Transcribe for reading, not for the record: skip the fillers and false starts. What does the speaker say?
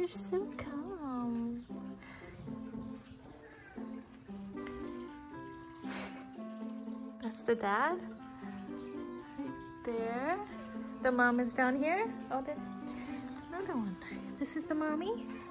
You're so calm. That's the dad. Right there. The mom is down here. Oh, there's another one. This is the mommy.